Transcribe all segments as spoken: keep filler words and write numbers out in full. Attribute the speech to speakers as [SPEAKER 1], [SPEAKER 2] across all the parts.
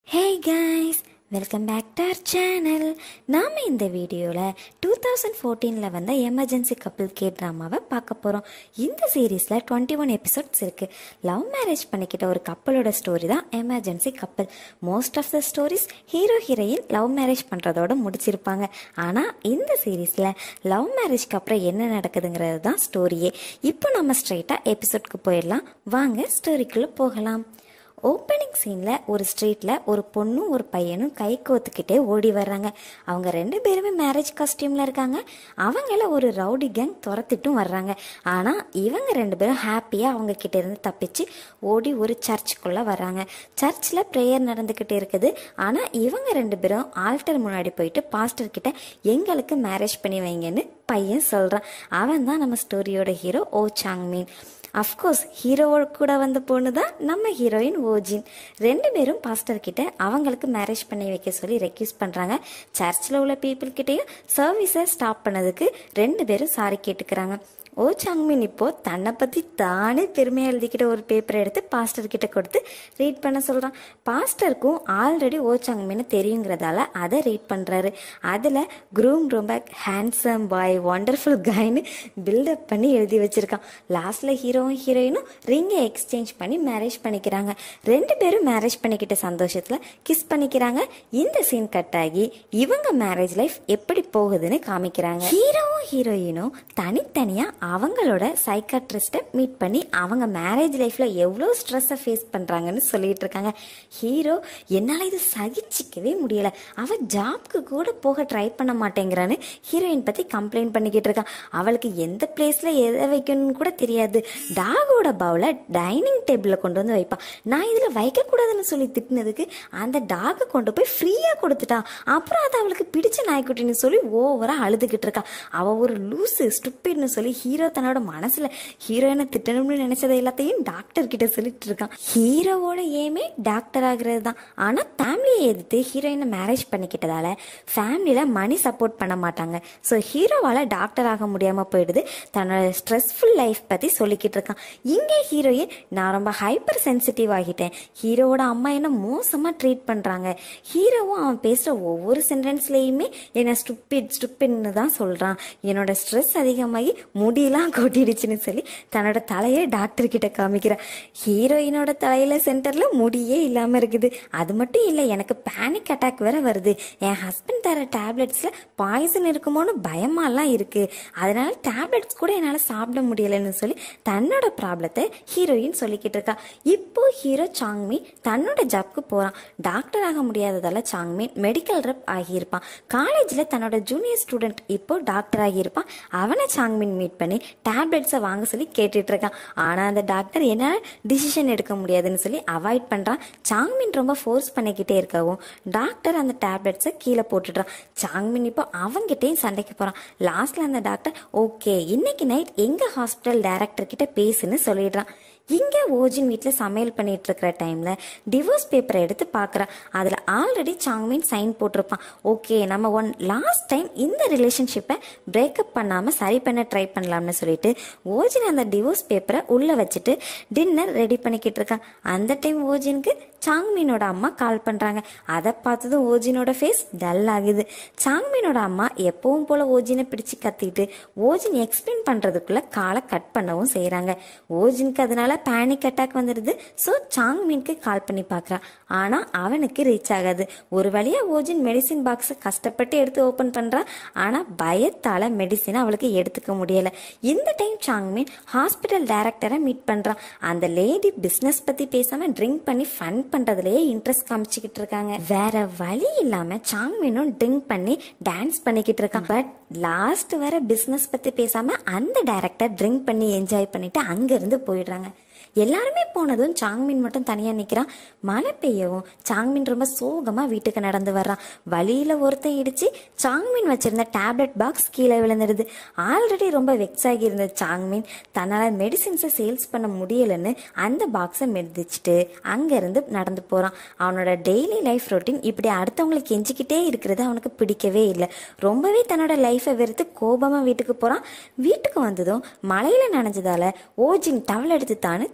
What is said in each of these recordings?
[SPEAKER 1] Hey guys, welcome back to our channel. நாம இந்த வீடியோவில் டூ தௌசண்ட் ஃபோர்டீனில் வந்த எமர்ஜென்சி கப்பிள் கே ட்ராமாவை பார்க்க போகிறோம். இந்த சீரீஸில் டுவெண்ட்டி ஒன் எபிசோட்ஸ் இருக்குது. லவ் மேரேஜ் பண்ணிக்கிட்ட ஒரு கப்பலோட ஸ்டோரி தான் emergency couple. Most of the stories hero heroine love marriage பண்ணுறதோட முடிச்சிருப்பாங்க. ஆனால் இந்த சீரீஸில் லவ் மேரேஜ்க்கு அப்புறம் என்ன நடக்குதுங்கிறது தான் ஸ்டோரியே. இப்போ நம்ம ஸ்ட்ரெயிட்டாக எபிசோட்க்கு போயிடலாம். வாங்க ஸ்டோரிக்குள்ளே போகலாம். ஓப்பனிங் சீனில் ஒரு ஸ்ட்ரீட்டில் ஒரு பொண்ணும் ஒரு பையனும் கை கோத்துக்கிட்டே ஓடி வர்றாங்க. அவங்க ரெண்டு பேருமே மேரேஜ் காஸ்டியூமில் இருக்காங்க. அவங்கள ஒரு ரவுடி கேங் துரத்திட்டும் வர்றாங்க. ஆனால் இவங்க ரெண்டு பேரும் ஹாப்பியாக அவங்க கிட்ட இருந்து தப்பிச்சு ஓடி ஒரு சர்ச்சுக்குள்ளே வர்றாங்க. சர்ச்சில் ப்ரேயர் நடந்துக்கிட்டு இருக்குது. ஆனால் இவங்க ரெண்டு பேரும் ஆல்டர் முன்னாடி போயிட்டு பாஸ்டர் கிட்ட எங்களுக்கு மேரேஜ் பண்ணி வைங்கன்னு பையன் சொல்கிறான். அவன் தான் நம்ம ஸ்டோரியோட ஹீரோ ஓ சாங்-மின். அஃப்கோர்ஸ் ஹீரோவோட கூட வந்த பொண்ணு தான் நம்ம ஹீரோயின் ஓ ஜின். ரெண்டு பேரும் பாஸ்டர் கிட்ட அவங்களுக்கு மேரேஜ் பண்ணி வைக்க சொல்லி ரெக்யூஸ்ட் பண்ணுறாங்க. சர்ச்சில் உள்ள பீப்புள் கிட்டேயும் சர்வீஸை ஸ்டாப் பண்ணதுக்கு ரெண்டு பேரும் சாரி கேட்டுக்கிறாங்க. ஓ சாங்-மின் இப்போ தன்னை பற்றி தானே பெருமையாக எழுதிக்கிட்ட ஒரு பேப்பரை எடுத்து பாஸ்டர் கிட்ட கொடுத்து ரீட் பண்ண சொல்கிறான். பாஸ்டருக்கும் ஆல்ரெடி ஓ சாங்-மின் தெரியுங்கிறதால அதை ரீட் பண்ணுறாரு. அதில் க்ரூம் ரொம்ப ஹேண்ட்ஸம் பாய், ஒண்டர்ஃபுல் காய்னு பில்டப் பண்ணி எழுதி வச்சுருக்கான். லாஸ்ட்டில் ஹீரோவும் ஹீரோயினும் ரிங்கை எக்ஸ்சேஞ்ச் பண்ணி மேரேஜ் பண்ணிக்கிறாங்க. ரெண்டு பேரும் மேரேஜ் பண்ணிக்கிட்ட சந்தோஷத்தில் கிஸ் பண்ணிக்கிறாங்க. இந்த சீன் கட் ஆகி இவங்க மேரேஜ் லைஃப் எப்படி போகுதுன்னு காமிக்கிறாங்க. ஹீரோவும் ஹீரோயினும் தனித்தனியாக அவங்களோட சைக்காட்ரிஸ்ட்டை மீட் பண்ணி அவங்க மேரேஜ் லைஃப்பில் எவ்வளோ ஸ்ட்ரெஸ்ஸை ஃபேஸ் பண்ணுறாங்கன்னு சொல்லிட்டு இருக்காங்க. ஹீரோ என்னால் இது சகிச்சிக்கவே முடியலை, அவள் ஜாப்க்கு கூட போக ட்ரை பண்ண மாட்டேங்கிறான்னு ஹீரோயின் பற்றி கம்ப்ளைண்ட் பண்ணிக்கிட்டு இருக்கான். அவளுக்கு எந்த பிளேஸில் எதை வைக்கணும்னு கூட தெரியாது. டாகோட பவுலை டைனிங் டேபிளில் கொண்டு வந்து வைப்பான். நான் இதில் வைக்கக்கூடாதுன்னு சொல்லி திட்டினதுக்கு அந்த டாகை கொண்டு போய் ஃப்ரீயாக கொடுத்துட்டான். அப்புறம் அது அவளுக்கு பிடிச்ச நாய்க்குட்டின்னு சொல்லி ஓவராக அழுதுகிட்டு இருக்கான். அவள் ஒரு லூஸு ஸ்டூப்பிட்னு சொல்லி ஹீரோ தன்னோட மனசுல ஹீரோயினை திட்டணும்னு நினைச்சதை எல்லாத்தையும் டாக்டர் கிட்ட சொல்லிட்டு இருக்கான். ஹீரோவோட ஏமே டாக்டர் ஆகுறது தான். ஆனா ஃபேமிலியை எதிர்த்து ஹீரோயினை மேரேஜ் பண்ணிக்கிட்டதால ஃபேமிலியில மணி சப்போர்ட் பண்ண மாட்டாங்க. ஸோ ஹீரோவால டாக்டர் ஆக முடியாம போயிடுது. தன்னோட ஸ்ட்ரெஸ்ஃபுல் லைஃப் பத்தி சொல்லிக்கிட்டு இருக்கான். இங்கே ஹீரோயின் நான் ரொம்ப ஹைப்பர் சென்சிட்டிவ் ஆகிட்டேன், ஹீரோவோட அம்மா என்ன மோசமா ட்ரீட் பண்றாங்க, ஹீரோவும் அவன் பேசுற ஒவ்வொரு சென்டென்ஸ்லயுமே என்ன ஸ்டூபிட் ஸ்டூபிட்னு தான் சொல்றான், என்னோட ஸ்ட்ரெஸ் அதிகமாகி முடியெல்லாம் கொட்டிடுச்சுன்னு சொல்லி தன்னோட தலையை டாக்டர் கிட்ட காமிக்கிறான். ஹீரோயினோட தலையில சென்டர்ல முடியே இல்லாம இருக்குது. அது மட்டும் இல்லை, எனக்கு பேனிக் அட்டாக் வேற வருது, என் ஹஸ்பண்ட் தர டேப்லெட்ஸ்ல பாய்சன் இருக்குமோன்னு பயமாலாம் இருக்கு, அதனால டேப்லெட்ஸ் கூட என்னால் சாப்பிட முடியலைன்னு சொல்லி தன்னோட ப்ராப்ளத்தை ஹீரோயின் சொல்லிக்கிட்டு இருக்கா. இப்போ ஹீரோ சாங்-மின் தன்னோட ஜாப்க்கு போறான். டாக்டர் ஆக முடியாததால சாங்-மின் மெடிக்கல் ரெப் ஆகியிருப்பான். காலேஜில் தன்னோட ஜூனியர் ஸ்டூடெண்ட் இப்போ டாக்டர் ஆகியிருப்பான். அவனை சாங்-மின் மீட் பண்ணி டேப்லெட்ஸை வாங்க சொல்லி கேட்டுட்டு இருக்கான். ஆனால் அந்த டாக்டர் என்னால் டிசிஷன் எடுக்க முடியாதுன்னு சொல்லி அவாய்ட் பண்ணுறான். சாங்-மின் ரொம்ப ஃபோர்ஸ் பண்ணிக்கிட்டே இருக்கவும் டாக்டர் அந்த டேப்லெட்ஸை கீழே போட்டுடுறான். சாங்-மின் இப்போ அவங்ககிட்டையும் சண்டைக்கு போகிறான். லாஸ்ட்டில் அந்த டாக்டர் ஓகே இன்னைக்கு நைட் எங்கள் ஹாஸ்பிட்டல் டைரக்டர் கிட்ட பேசுன்னு சொல்லிடுறான். இங்கே ஓஜின் வீட்டில் சமையல் பண்ணிட்டு இருக்கிற டைமில் டிவோர்ஸ் பேப்பரை எடுத்து பார்க்குறான். அதில் ஆல்ரெடி சாங்-மின் சைன் போட்டிருப்பான். ஓகே நம்ம ஒன் லாஸ்ட் டைம் இந்த ரிலேஷன்ஷிப்பை பிரேக்கப் பண்ணாமல் சரி பண்ண ட்ரை பண்ணலாம்னு சொல்லிட்டு ஓஜின் அந்த டிவோர்ஸ் பேப்பரை உள்ளே வச்சுட்டு டின்னர் ரெடி பண்ணிக்கிட்டு இருக்கான். அந்த டைம் ஓஜினுக்கு சாங்-மினோட அம்மா கால் பண்ணுறாங்க. அதை பார்த்ததும் ஓஜினோட ஃபேஸ் டல் ஆகுது. சாங்-மினோட அம்மா எப்பவும் போல் ஓஜினை பிடிச்சி கத்திட்டு ஓஜின் எக்ஸ்பிளைன் பண்ணுறதுக்குள்ளே காலை கட் பண்ணவும் செய்கிறாங்க. ஓஜினுக்கு அதனால பேனிக் அட்டாக் வந்துடுது. ஸோ சாங்-மின்க்கு கால் பண்ணி பார்க்குறான். ஆனால் அவனுக்கு ரீச் ஆகாது. ஒரு வழியாக ஓஜின் மெடிசின் பாக்ஸை கஷ்டப்பட்டு எடுத்து ஓப்பன் பண்ணுறான். ஆனால் பயத்தால் மெடிசினை அவளுக்கு எடுத்துக்க முடியலை. இந்த டைம் சாங்-மின் ஹாஸ்பிட்டல் டைரக்டரை மீட் பண்ணுறான். அந்த லேடி பிஸ்னஸ் பற்றி பேசாமல் ட்ரிங்க் பண்ணி ஃபன் பண்ணுறதுலேயே இன்ட்ரெஸ்ட் காமிச்சிக்கிட்டு இருக்காங்க. வேற வழி இல்லாமல் சாங்-மினும் ட்ரிங்க் பண்ணி டான்ஸ் பண்ணிக்கிட்டு இருக்கான். பட் லாஸ்ட் வர பிஸ்னஸ் பற்றி பேசாமல் அந்த டைரக்டர் ட்ரிங்க் பண்ணி என்ஜாய் பண்ணிட்டு அங்கேருந்து போயிடுறாங்க. எல்லாருமே போனதும் சாங்-மின் மட்டும் தனியாக நிற்கிறான். மழை பெய்யவும் சாங்-மின் ரொம்ப சோகமாக வீட்டுக்கு நடந்து வர்றான். வழியில் ஒருத்தன் இடிச்சு சாங்-மின் வச்சிருந்த டேப்லெட் பாக்ஸ் கீழே விழுந்துடுது. ஆல்ரெடி ரொம்ப வெக்ஸ் ஆகி இருந்த சாங்-மின் தன்னால் மெடிசின்ஸை சேல்ஸ் பண்ண முடியலைன்னு அந்த பாக்ஸை மெதிச்சுட்டு அங்கேருந்து நடந்து போகிறான். அவனோட டெய்லி லைஃப் ரொட்டீன் இப்படி அடுத்தவங்களுக்கு கெஞ்சிக்கிட்டே இருக்கிறது அவனுக்கு பிடிக்கவே இல்லை. ரொம்பவே தன்னோட லைஃப்பை வெறுத்து கோபமாக வீட்டுக்கு போகிறான். வீட்டுக்கு வந்ததும் மழையில் நனைஞ்சதால ஓஜின் டவல் எடுத்து தானு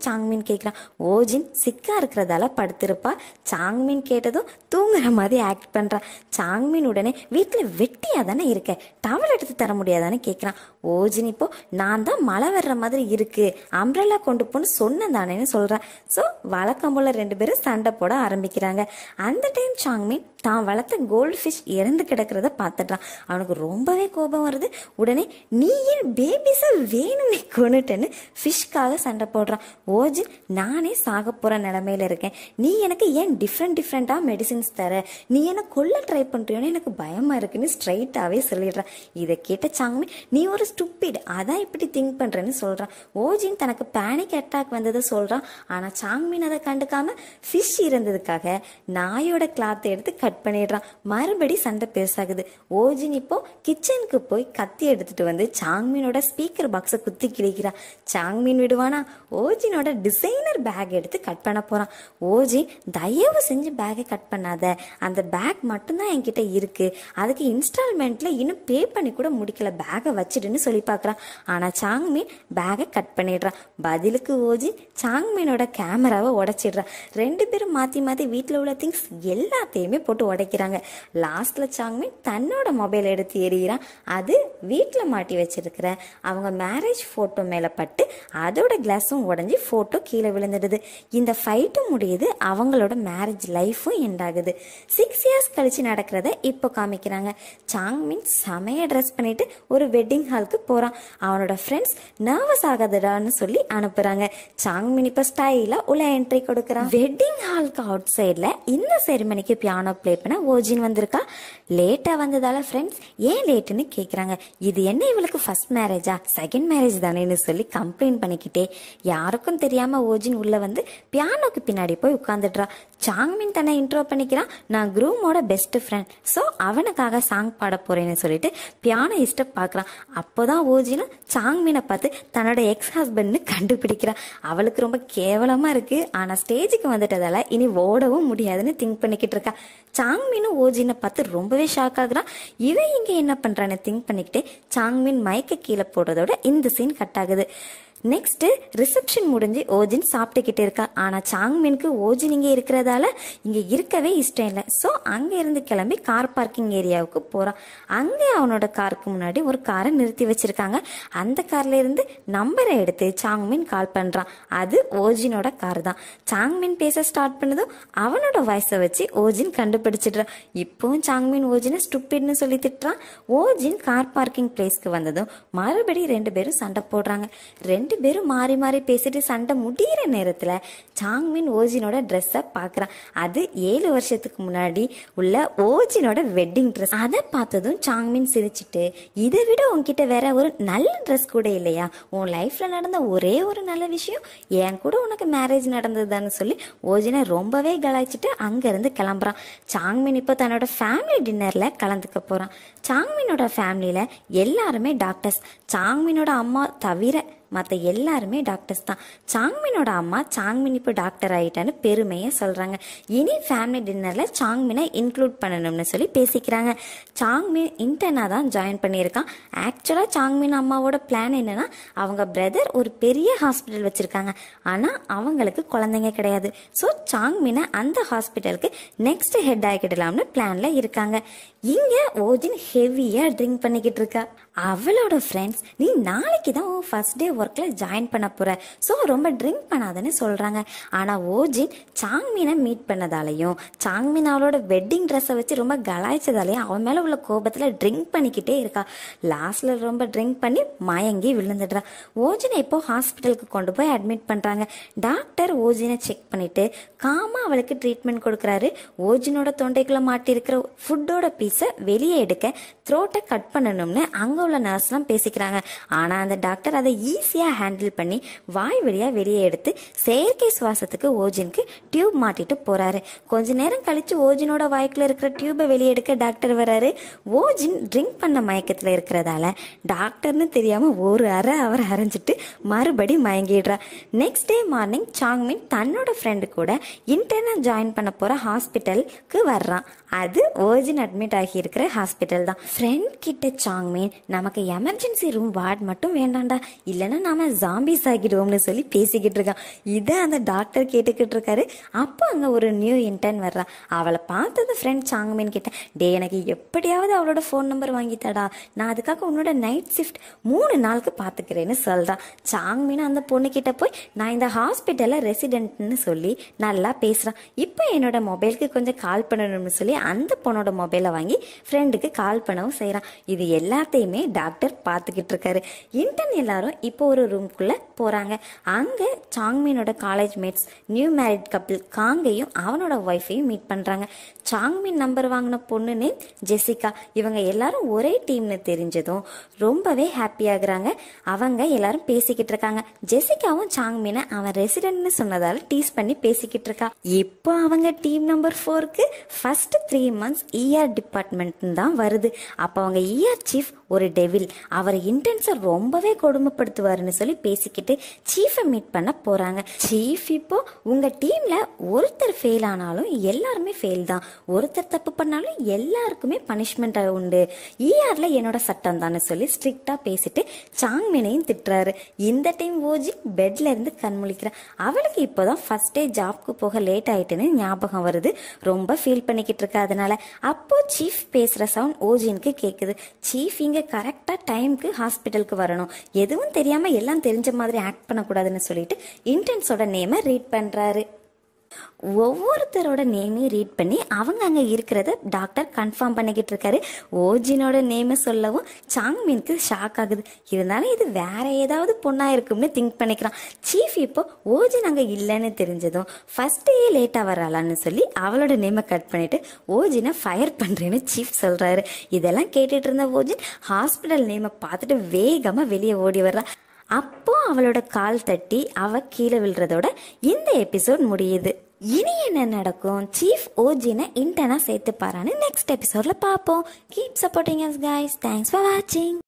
[SPEAKER 1] சாங்மின் கேட்குறான். ஓஜின் சிக்கா இருக்கிறதால படுத்திருப்பா. சாங்மின் கேட்டதும் தூங்குற மாதிரி ஆக்ட் பண்ணுறான். சாங்மின் உடனே வீட்டில் வெட்டியாக தானே இருக்க, டவல் எடுத்து தர முடியாதானே கேட்குறான். ஓஜின் இப்போ நான் தான் மழை வர்ற மாதிரி இருக்கு, அம்ப்ரெல்லா கொண்டு போன்னு சொன்னேன் தானேன்னு சொல்கிறான். ஸோ வழக்கம் போல் ரெண்டு பேரும் சண்டை போட ஆரம்பிக்கிறாங்க. அந்த டைம் சாங்மின் தான் வளர்த்த கோல்டு ஃபிஷ் இறந்து கிடக்கிறத பார்த்துட்றான். அவனுக்கு ரொம்பவே கோபம் வருது. உடனே நீ ஏன் பேபிஸை வேணும்னே கொண்டுட்டேன்னு ஃபிஷ்காக சண்டை போடுறான். ஓஜின் நானே சாக போகிற நிலமையில இருக்கேன், நீ எனக்கு ஏன் டிஃப்ரெண்ட் டிஃப்ரெண்ட்டாக மெடிசின்ஸ் தர, நீ என்ன கொல்ல ட்ரை பண்ணுறியோன்னு எனக்கு பயமாக இருக்குன்னு ஸ்ட்ரைட்டாகவே சொல்லிடுறான். இதை கேட்ட சாங்மின் நீ ஒரு ஸ்டூப்பிட், அதான் இப்படி திங்க் பண்ணுறேன்னு சொல்கிறான். ஓஜின் தனக்கு பேனிக் அட்டாக் வந்ததை சொல்கிறான். ஆனால் சாங்மின் அதை கண்டுக்காம ஃபிஷ் இருந்ததுக்காக நாயோட கிளாத்தை எடுத்து கட் பண்ணிடுறான். மறுபடி சண்டை பெருசாகுது. ஓஜின் இப்போ கிச்சனுக்கு போய் கத்தி எடுத்துட்டு வந்து சாங்மினோட ஸ்பீக்கர் பாக்ஸை குத்தி கிழிக்கிறான். சாங்மின் விடுவானா? ஓஜினோட டிசைனர் பேக் எடுத்து கட் பண்ண போறான். ஓஜின் தயவு செஞ்சு பேக்கை கட் பண்ணாத, அந்த பேக் மட்டும்தான் என்கிட்ட இருக்கு, அதுக்கு இன்ஸ்டால்மெண்ட்ல இன்னும் பே பண்ணி கூட முடிக்கல, பேக்கை வச்சிடுன்னு சொல்லி பார்க்குறான். ஆனா சாங்மின் பேக்கை கட் பண்ணிடுறான். பதிலுக்கு ஓஜின் சாங்மினோட கேமராவை உடைச்சிடுறான். ரெண்டு பேரும் மாத்தி மாத்தி வீட்டில் உள்ள திங்ஸ் எல்லாத்தையுமே போட்டு உடைக்கிறாங்க. லாஸ்ட்ல சாங்மின் தன்னோட மொபைல் எடுத்து எறிகிறான். அது வீட்டில் மாட்டி வச்சிருக்கிற அவங்க மேரேஜ் போட்டோ மேல பட்டு அதோட கிளாஸும் உடஞ்சி போட்டோ கீழே விழுந்துடுது. இந்த ஃபைட்டும் முடியுது, அவங்களோட மேரேஜ் லைஃபும் எண்ட் ஆகுது. சிக்ஸ் இயர்ஸ் கழிச்சு நடக்கிறத இப்போ காமிக்கிறாங்க. சாங்மின் செமைய ட்ரெஸ் பண்ணிட்டு ஒரு வெட்டிங் ஹாலுக்கு போறான். அவனோட ஃப்ரெண்ட்ஸ் நர்வஸ் ஆகாதடான்னு சொல்லி அனுப்புறாங்க. சாங்மின் இப்போ ஸ்டைலா உள்ள என்ட்ரி கொடுக்குறான். வெட்டிங் ஹாலுக்கு அவுட் சைட்ல இந்த செரிமனிக்கு பியானோ ப்ளே பண்ண ஓஜின் வந்திருக்கா. லேட்டா வந்ததால ஃப்ரெண்ட்ஸ் ஏன் லேட்டுன்னு கேட்குறாங்க. இது என்ன இவளுக்கு ஃபர்ஸ்ட் மேரேஜா, செகண்ட் மேரேஜ் தானேன்னு சொல்லி கம்ப்ளைண்ட் பண்ணிக்கிட்டே யாருக்கும் தெரியாம ஓஜின் உள்ள வந்து பியானோக்கு பின்னாடி போய் உட்காந்துடுறா. சாங்மின் தன்னை இன்ட்ரோ பண்ணிக்கிறான். நான் குரூமோட பெஸ்ட் ஃப்ரெண்ட், ஸோ அவனுக்காக சாங் பாட போறேன்னு சொல்லிட்டு பியானோ இஷ்ட பார்க்குறான். அப்போதான் ஓஜினும் சாங்மினை பார்த்து தன்னோட எக்ஸ் ஹஸ்பண்ட்னு கண்டுபிடிக்கிறான். அவளுக்கு ரொம்ப கேவலமா இருக்கு. ஆனா ஸ்டேஜுக்கு வந்துட்டதால இனி ஓடவும் முடியாதுன்னு திங்க் பண்ணிக்கிட்டு இருக்கா. சாங்மினும் ஓஜினை பார்த்து ரொம்பவே ஷாக் ஆகுறான். இவன் இங்க என்ன பண்றான்னு திங்க் பண்ணிக்கிட்டே சாங்மின் மயக்க கீழே போடுறதோட இந்த சீன் கட் ஆகுது. நெக்ஸ்ட் ரிசப்ஷன் முடிஞ்சு ஓஜின் சாப்பிட்டுக்கிட்டு இருக்கா. ஆனா சாங்மினுக்கு ஓஜின் இங்கே இருக்கிறதால இங்க இருக்கவே இஷ்டம் இல்லை. ஸோ அங்க இருந்து கிளம்பி கார் பார்க்கிங் ஏரியாவுக்கு போறான். அங்கே அவனோட காருக்கு முன்னாடி ஒரு காரை நிறுத்தி வச்சிருக்காங்க. அந்த கார்ல இருந்து நம்பரை எடுத்து சாங்மின் கால் பண்றான். அது ஓஜினோட கார் தான். சாங்மின் பேச ஸ்டார்ட் பண்ணதும் அவனோட வாய்ஸை வச்சு ஓஜின் கண்டுபிடிச்சிடுறான். இப்போவும் சாங்மின் ஓஜினை ஸ்டூப்பிட்னு சொல்லி திட்டுறான். ஓஜின் கார் பார்க்கிங் பிளேஸ்க்கு வந்ததும் மறுபடி ரெண்டு பேரும் சண்டை போடுறாங்க. ரெண்டு பேரும் மாறி மாறி பேசிட்டு சண்டை முடிகிற நேரத்துல சாங்மின் ஓஜினோட ட்ரெஸ்ஸை பார்க்குறான். அது ஏழு வருஷத்துக்கு முன்னாடி உள்ள ஓஜினோட வெட்டிங் ட்ரெஸ். அதை பார்த்ததும் சாங்மின் சிரிச்சுட்டு இதை விட உன்கிட்ட வேற ஒரு நல்ல ட்ரெஸ் கூட இல்லையா, உன் லைஃப்ல நடந்த ஒரே ஒரு நல்ல விஷயம் என் கூட உனக்கு மேரேஜ் நடந்ததுதான்னு சொல்லி ஓஜினை ரொம்பவே கலாய்ச்சிட்டு அங்கிருந்து கிளம்புறான். சாங்மின் இப்போ தன்னோட ஃபேமிலி டின்னர்ல கலந்துக்க போறான். சாங்மினோட ஃபேமிலியில எல்லாருமே டாக்டர்ஸ். சாங்மினோட அம்மா தவிர மற்ற எல்லாருமே டாக்டர்ஸ் தான். சாங்மினோட அம்மா சாங்மின் இப்போ டாக்டர் ஆகிட்டான்னு பெருமையை சொல்கிறாங்க. இனி ஃபேமிலி டின்னரில் சாங்மினை இன்க்ளூட் பண்ணணும்னு சொல்லி பேசிக்கிறாங்க. சாங்மின் இன்டர்னாக தான் ஜாயின் பண்ணியிருக்கான். ஆக்சுவலாக சாங்மின் அம்மாவோட பிளான் என்னன்னா, அவங்க பிரதர் ஒரு பெரிய ஹாஸ்பிட்டல் வச்சுருக்காங்க, ஆனால் அவங்களுக்கு குழந்தைங்க கிடையாது. ஸோ சாங்மினை அந்த ஹாஸ்பிட்டலுக்கு நெக்ஸ்ட் ஹெட் ஆகிடலாம்னு பிளானில் இருக்காங்க. இங்கே ஓஜின் ஹெவியாக ட்ரிங்க் பண்ணிக்கிட்டு இருக்கா. அவளோட ஃப்ரெண்ட்ஸ் நீ நாளைக்கு தான் உன் ஃபர்ஸ்ட் டே ஒர்க்கில் ஜாயின் பண்ண போகிற, ஸோ ரொம்ப ட்ரிங்க் பண்ணாதன்னு சொல்கிறாங்க. ஆனால் ஓஜின் சாங்மினை மீட் பண்ணதாலையும் சாங்மின் அவளோட வெட்டிங் ட்ரெஸ்ஸை வச்சு ரொம்ப கலாய்ச்சதாலையும் அவன் மேலே உள்ள கோபத்தில் ட்ரிங்க் பண்ணிக்கிட்டே இருக்கா. லாஸ்ட்டில் ரொம்ப ட்ரிங்க் பண்ணி மயங்கி விழுந்துடுறா. ஓஜினை இப்போ ஹாஸ்பிட்டலுக்கு கொண்டு போய் அட்மிட் பண்ணுறாங்க. டாக்டர் ஓஜினை செக் பண்ணிட்டு காமா அவளுக்கு ட்ரீட்மெண்ட் கொடுக்குறாரு. ஓஜினோட தொண்டைக்குள்ளே மாட்டியிருக்கிற ஃபுட்டோட பீஸை வெளியே எடுக்க த்ரோட்டை கட் பண்ணணும்னு அங்கே உள்ள நர்ஸ்லாம் பேசிக்கிறாங்க. ஆனால் அந்த டாக்டர் அதை ஈஸியாக ஹேண்டில் பண்ணி வாய் வழியாக வெளியே எடுத்து செயற்கை சுவாசத்துக்கு ஓஜினுக்கு டியூப் மாட்டிட்டு போறாரு. கொஞ்ச நேரம் கழிச்சு ஓஜினோட வாய்க்குள்ள இருக்கிற டியூபை வெளியே எடுக்க டாக்டர் வராரு. ஓஜின் ட்ரிங்க் பண்ண மயக்கத்தில் இருக்கிறதால டாக்டர்னு தெரியாம ஒரு அரை அவர் அரைஞ்சிட்டு மறுபடி மயங்கிடுறா. நெக்ஸ்ட் டே மார்னிங் சாங்மின் தன்னோட ஃப்ரெண்டு கூட இன்டர்னா ஜாயின் பண்ண போற ஹாஸ்பிட்டலுக்கு வர்றான். அது ஓஜின் அட்மிட் ஆகி இருக்கிற ஹாஸ்பிட்டல் தான். ஃப்ரெண்ட் கிட்ட சாங்மின் நமக்கு எமர்ஜென்சி ரூம் வார்டு மட்டும் வேண்டாண்டா, இல்லைன்னா நாம ஜாம்பிஸ் ஆகிடுவோம்னு சொல்லி பேசிக்கிட்டு இருக்கான். இதை அந்த டாக்டர் கேட்டுக்கிட்டு இருக்காரு. அப்போ அங்கே ஒரு நியூ இன்டர்ன் வர்றா. அவளை பார்த்தது ஃப்ரெண்ட் சாங்மின் கிட்ட, டே எனக்கு எப்படியாவது அவளோட ஃபோன் நம்பர் வாங்கித்தாடா, நான் அதுக்காக உன்னோட நைட் ஷிஃப்ட் மூணு நாளுக்கு பார்த்துக்கிறேன்னு சொல்கிறான். சாங்மின் அந்த பொண்ணு கிட்ட போய் நான் இந்த ஹாஸ்பிட்டலில் ரெசிடென்ட்னு சொல்லி நல்லா பேசுகிறான். இப்போ என்னோட மொபைலுக்கு கொஞ்சம் கால் பண்ணணும்னு சொல்லி அந்த பொண்ணோட மொபைலை வாங்கி ஃப்ரெண்டுக்கு கால் பண்ணவும் செய்கிறான். இது எல்லாத்தையுமே டாக்டர் பார்த்துக்கிட்டு இருக்காரு. இன்டர்ன் எல்லாரும் இப்போ ஒரு ரூம்குள்ளே போகிறாங்க. அங்கே சாங்மினோட college mates new married couple காங்கையும் அவனோட ஒய்ஃபையும் மீட் பண்ணுறாங்க. சாங்மின் நம்பர் வாங்கின பொண்ணு நேம் ஜெசிகா. இவங்க எல்லாரும் ஒரே டீம்னு தெரிஞ்சதும் ரொம்பவே ஹாப்பி ஆகுறாங்க. அவங்க எல்லாரும் பேசிக்கிட்டு இருக்காங்க. ஜெசிகாவும் சாங்மினை அவன் ரெசிடென்ட்னு சொன்னதால டீஸ் பண்ணி பேசிக்கிட்டு இருக்கா. இப்போ அவங்க டீம் நம்பர் ஃபோருக்கு first three months ER department தான் வருது. அப்போ அவங்க இஆர் சீஃப் ஒரு டெவில், அவர் இன்டென்ஸை ரொம்பவே கொடுமைப்படுத்துவாருன்னு சொல்லி பேசிக்கிட்டு சீஃபை மீட் பண்ண போறாங்க. சீஃப் இப்போ உங்க டீம்ல ஒருத்தர் ஃபெயில் ஆனாலும் எல்லாருமே ஃபெயில் தான், ஒருத்தர் தப்பு பண்ணாலும் எல்லாருக்குமே பனிஷ்மெண்ட் உண்டு, இஆர்ல என்னோட சட்டம் தானே சொல்லி ஸ்ட்ரிக்டா பேசிட்டு சாங்மினையும் திட்டுறாரு. இந்த டைம் ஓஜி பெட்ல இருந்து கண்முழிக்கிறா. அவளுக்கு இப்போதான் ஃபர்ஸ்ட் டே ஜாப்க்கு போக லேட் ஆயிட்டுன்னு ஞாபகம் வருது. ரொம்ப ஃபீல் பண்ணிக்கிட்டு இருக்கா. அதனால அப்போ சீஃப் பேசுற சவுண்ட் ஓஜினுக்கு கேக்குது. சீஃப் இங்க கரெக்டா டைமுக்கு ஹாஸ்பிட்டலுக்கு வரணும், எதுவும் தெரியாம எல்லாம் தெரிஞ்ச மாதிரி ஆக்ட் பண்ணக்கூடாதுன்னு சொல்லிட்டு இன்டர்ன்ஸோட நேமை ரீட் பண்றாரு. ஒவ்வொருத்தரோட நேமையும் ரீட் பண்ணி அவங்க அங்கே இருக்கிறத டாக்டர் கன்ஃபார்ம் பண்ணிக்கிட்டு இருக்காரு. ஓஜினோட நேமை சொல்லவும் சாங்மினுக்கு ஷாக் ஆகுது. இருந்தாலும் இது வேற ஏதாவது பொண்ணா இருக்கும்னு திங்க் பண்ணிக்கிறான். சீஃப் இப்போ ஓஜின் அங்கே இல்லைன்னு தெரிஞ்சதும் ஃபர்ஸ்ட் டே லேட்டாக வராளான்னு சொல்லி அவளோட நேமை கட் பண்ணிட்டு ஓஜினை ஃபயர் பண்ணுறேன்னு சீஃப் சொல்றாரு. இதெல்லாம் கேட்டுட்டு இருந்த ஓஜின் ஹாஸ்பிட்டல் நேமை பார்த்துட்டு வேகமாக வெளியே ஓடி வர்றா. அப்போ அவளோட கால் தட்டி அவ கீழே விழுறதோட இந்த எபிசோட் முடியுது. இனி என்ன நடக்கும், சீஃப் ஓஜினை இன்டர்னா சேர்த்து பாரான்னு நெக்ஸ்ட் எபிசோட்ல பார்ப்போம். Keep supporting us guys. Thanks for வாட்சிங்.